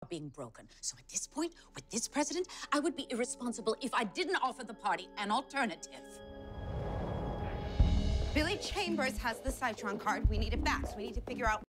being broken. So at this point, with this president, I would be irresponsible if I didn't offer the party an alternative. Billy Chambers has the Cytron card. We need it back, so we need to figure out